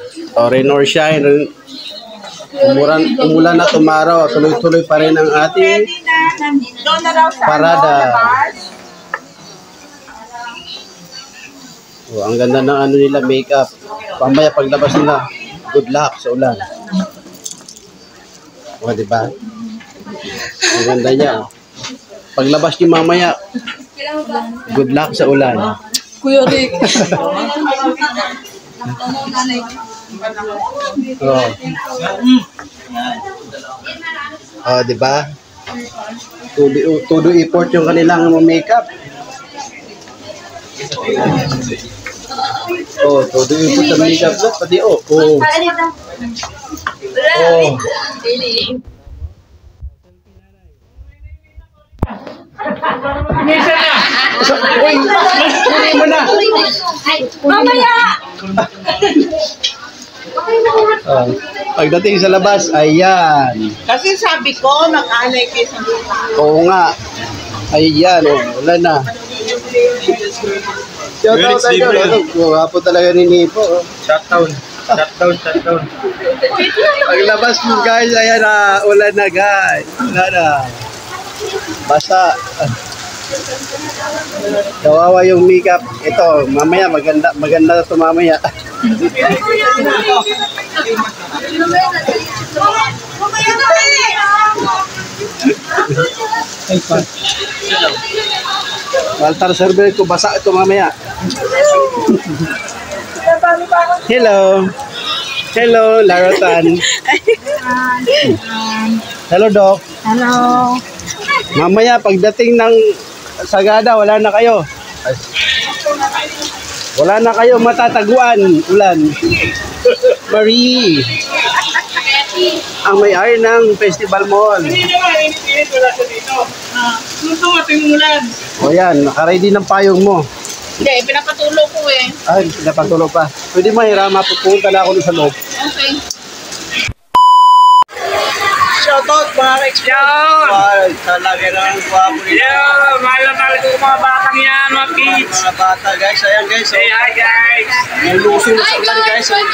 Rain or shine, umulan na tumaraw, tuloy-tuloy pa rin ang ating parada. Oh, ang ganda ng ano nila, makeup. Pamaya paglabas nila, good luck sa ulan. O, diba? Ang ganda niya. Paglabas niyo mamaya, good luck sa ulan. Kuya Rick. Oh, diba? Todo effort yung kanilang makeup. Oh, todo effort sa makeup. Look, pati oh. Oh. Uy, kunin mo na. Mamaya! Pagdating sa labas, ayan. Kasi sabi ko, nag-alay kayo sa lupa. Oo nga. Ayan, oh, wala na. Shoutout tayo. Guwapo talaga ni Nipo. Oh. Shutdown. Paglabas mo guys, ayan na. Ulan na guys. Wala na. Basta. Kawawa yung makeup. Ito, mamaya maganda na ito mamaya. Walter server ko, basa ito mamaya. Hello. Hello, Larotan. Hello, Doc. Hello. Mamaya pagdating ng Sagada, wala na kayo. Wala na kayo matataguan, ulan. Marie. Ang may-ari ng Festival Mall. Hindi naman, init wala sa dito. Gusto ating umulan. O yan, nakaready ng payong mo. Hindi, pinapatulo ko eh. Ay, napatulo pa. Pwede mahirama, pupunta na ako sa loob. Okay. Shoutout mga ka-explore. Ay, talaga naman guwapo nila. Yeah, mahal na mahal ko mga batang yan, mga kids. Mga bata guys, ayan guys. Say hi guys. Nalusong na sa ulan guys. Oh.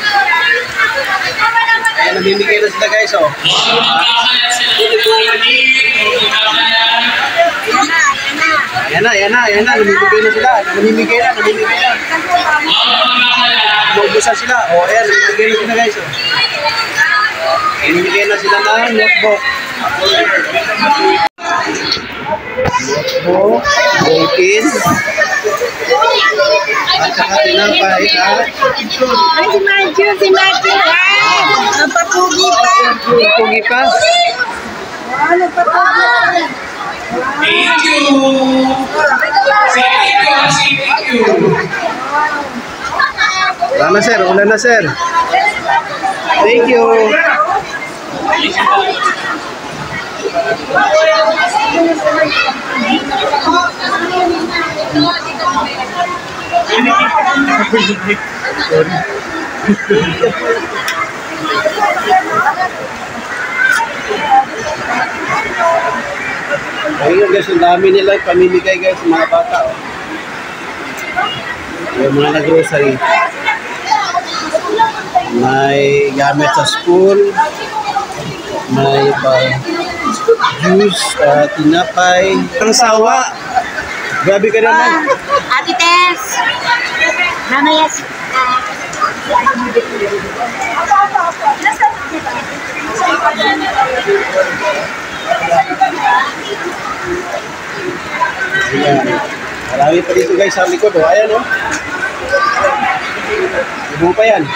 Ayan, namimigay na sila guys. Oh. Ayan na. Namimigay na sila. Namimigay na. Maubusan sila. O, ayan, namimigay na sila guys. Oh. Namimigay na sila ng notebook. Notebook, ballpen, at saka tinapay at Ay, si Matthew. Ay, napapugi pa. pugi pa. Napapugi. Thank you. Thank you. Ulan na sir. Thank you. Ayun guys, ang dami nila pamimigay guys sa mga bata. Oh. Yung mga nag-grocery. May gamit sa school. May juice, tinapay. Ang sawa. Grabe ka naman. Ate Tess. Mamaya si... Ayan. Marami pa dito guys sa likod. Oh. Ayan oh. Ibu pa yan.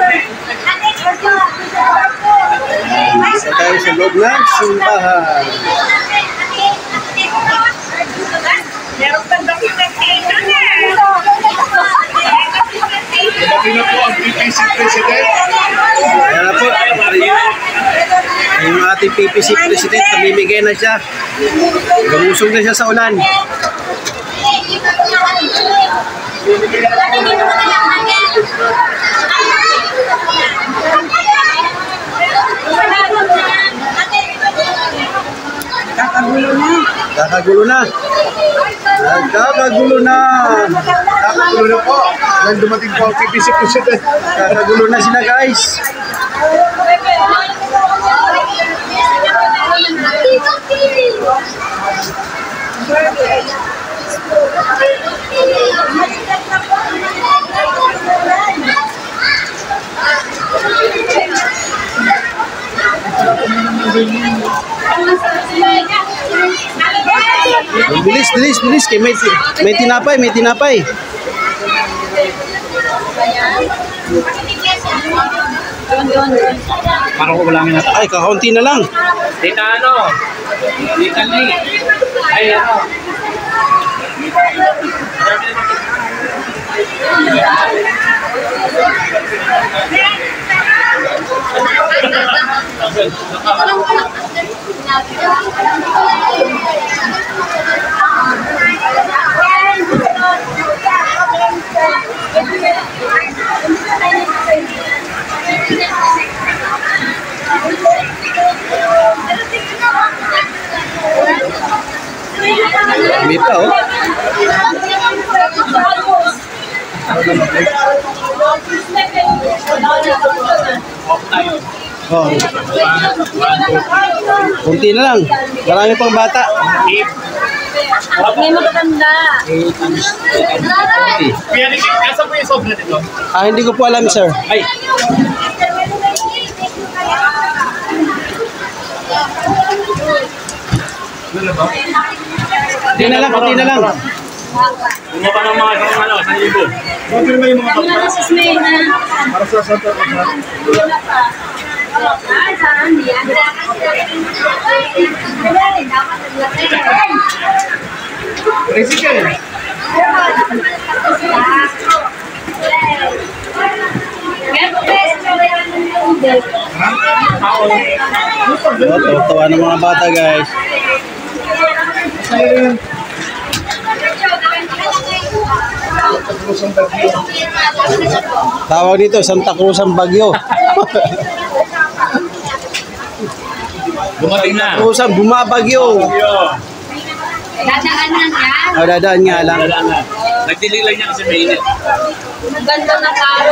Isa tayo sa loob ng simbahan. Meron pa documentation eh. Pati na po ang PPC President. Ayan na po. Yung ating PPC President, namimigay na siya. Lumusog na siya sa ulan. Kakagulo na. Kakagulo na po. Nang dumating po ang PPC po siya. Kakagulo na sila guys. Bilis, bilis, bilis. Kay may tinapay, may tinapay. Parang ko wala nga. Ay, kakaunti na lang. Dita ano? Dita Lee. Ay ano? May pa oh. Oh. Kunti na lang. Marami pang bata. May maganda. Kaya nasa po yung sobra nito? Ah, hindi ko po alam, sir. Ay. Kunti na lang, kunti na lang. Kung pa ng mga isang ano, 1,000. Confirm yung mga Wala na si Smay na. para sa Santa Rosa. Tricycle. Tawa ng mga bata, guys. Tawag dito, Santa Cruz ang Bagyo. Dumating na. Cruz ang bumabagyo. Dadaan lang yan. O, dadaan nga lang. Nagdili lang niya kasi mainit. Maganda na karo.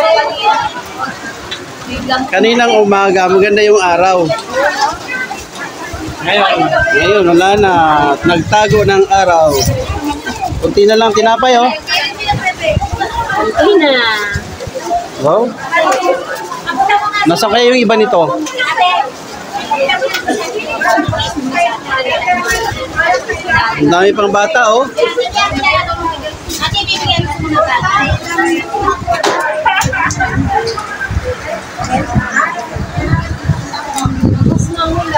Kaninang umaga, maganda yung araw. Ngayon, Ngayon, wala na. Nagtago ng araw. Kunti na lang tinapay, oh. Ito na. Wow. Nasa kaya yung iba nito? Ang dami pang bata, oh. Ate, bibigyan mo muna ba? Tapos na mula.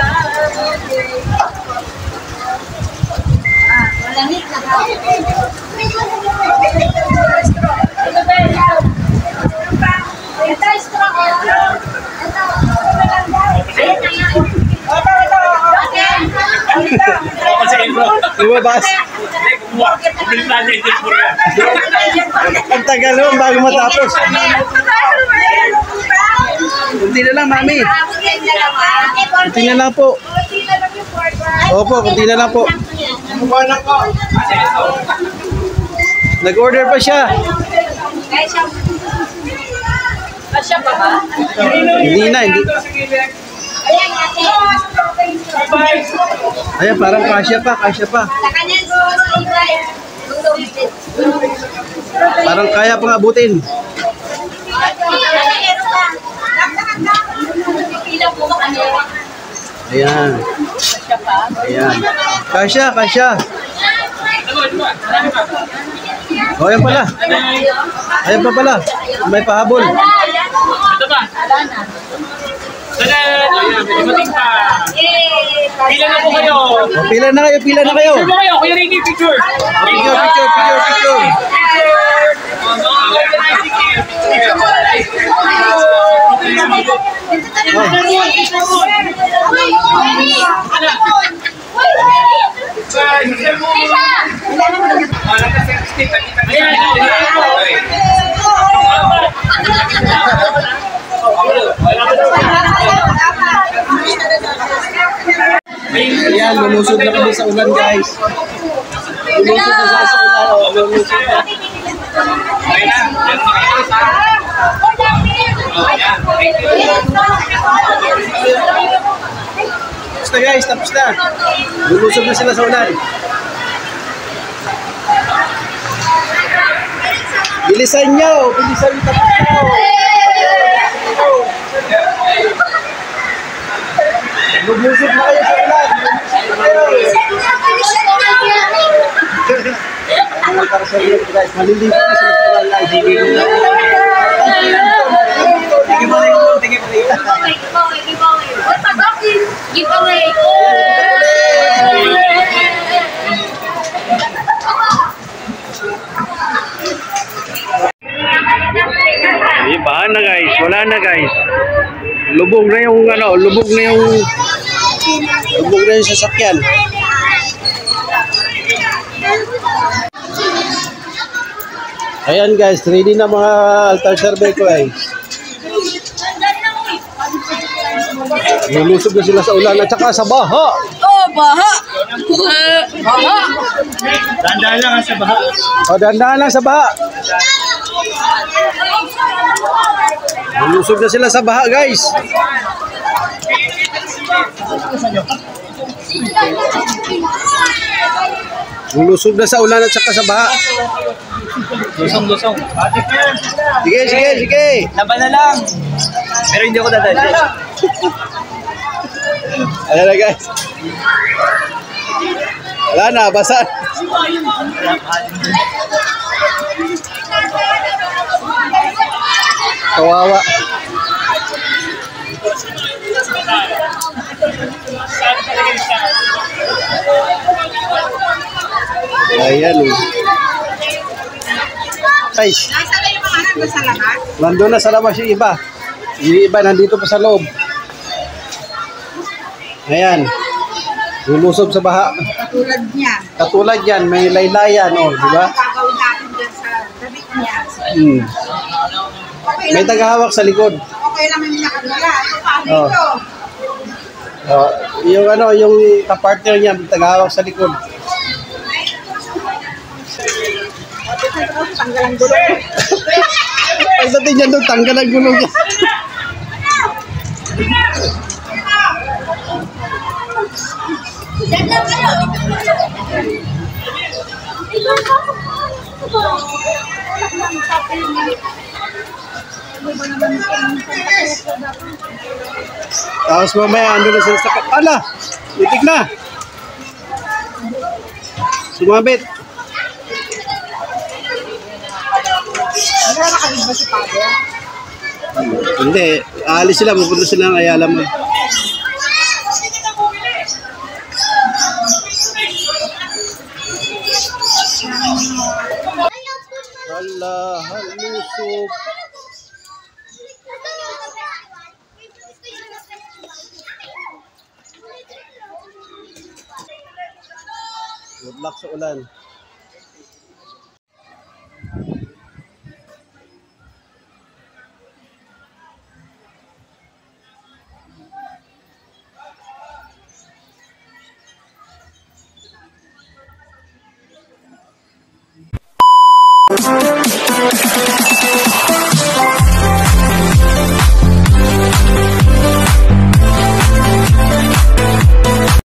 Malamig na ba? Ito, straw. kasi ito. Lumabas. Bumili na niya yung pura. Ang tagal naman bago matapos. Kunti na lang, mami. Kunti na lang po. Opo, kunti na lang po. Nag-order pa siya. Asya pa ba? Hindi na, hindi. Ayan, parang kasya pa, kasya pa. Sa kanya sa ibay. Parang kaya pang abutin. Pila po ka kanya. Ayan. Ayan. Kasya, kasya. O, ayan pala. Ayan pa pala. May pahabol. Ito ba? Tada! Ayan, dumating pa. Pila na po kayo. O, pila na kayo, pila na kayo. Picture mo kayo. Kuya Ricky, picture. Picture, picture, picture, picture. Ayan, lumusog na kami sa ulan, guys. Lumusog na sa ulan. O, lumusog na. Tapos na guys, tapos na. Lulusog na sila sa ulan. Bilisan nyo! Bilisan nyo tapos nyo! Lumusog na kayo sa ulan! Para sa iyo guys, maliligo na sila sa ulan. Giveaway! Bahan na guys, wala na guys. Lubog na yung lubog na yung sasakyan. Ayan guys, ready na mga altar survey ko guys. Lulusog na sila sa ulan at saka sa baha. Oh, baha! Baha! Dandaan lang sa baha. O, dandahan lang sa baha. Lulusog na sila sa baha guys. Lulusog na sa ulan at saka sa baha. Lusong. Sige, sige, sige. Laban na lang. Pero hindi ako dadali. Ayan na guys. Wala na, basa. Kawawa. Ayan eh. Guys, Nasa na yung mga nandun sa labas? nandun na sa labas yung iba. Yung iba nandito pa sa loob. Ayan. Lulusob sa baha. Tulad niya. Katulad yan, may laylayan, oh, di ba? Gagawin natin dyan sa damit niya. Hmm. Okay May lang, tagahawak sa likod. okay lang yung nakagala. Ito pa, Oh. dito. Oh, yung kapartner niya, may tagahawak sa likod. Tanggal ang gulong. Pagdating niyan doon, tanggal ang gulong niya. Tapos mamaya, ando na sila sa... Ala! Itik na! Sumabit. Wala nakabig ba si Pablo? Hindi. Aalis sila. Pupunta sila ng Ayala mo. Hala, halusog. Good luck sa ulan.